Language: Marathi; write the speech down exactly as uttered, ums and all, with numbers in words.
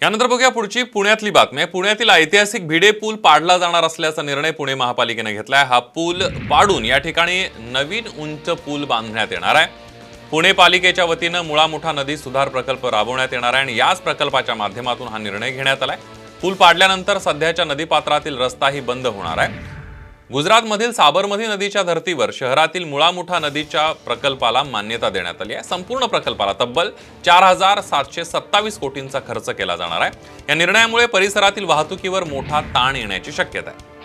यानंतर बघूया पुढची पुण्यातली बातमी आहे। पुण्यातील ऐतिहासिक भिडे पूल पाडला जाणार असल्याचा निर्णय पुणे महापालिकेने घेतलाय। हा पूल पाडून या ठिकाणी नवीन उंच पूल बांधण्यात येणार आहे। पुणे पालिकेच्या वतीने मुळा मुठा नदी सुधार प्रकल्प राबवण्यात येणार आहे आणि याच प्रकल्पाच्या माध्यमातून हा निर्णय घेण्यात आलाय। पूल पाडल्यानंतर सध्याच्या नदीपात्रातील रस्ताही बंद होणार आहे। गुजरातमधील साबरमती नदीच्या धर्तीवर शहरातील मुळा मुठा नदीच्या प्रकल्पाला मान्यता देण्यात आली आहे। संपूर्ण प्रकल्पाला तब्बल चार हजार सातशे सत्तावीस कोटींचा खर्च केला जाणार आहे। या निर्णयामुळे परिसरातील वाहतुकीवर मोठा ताण येण्याची शक्यता आहे।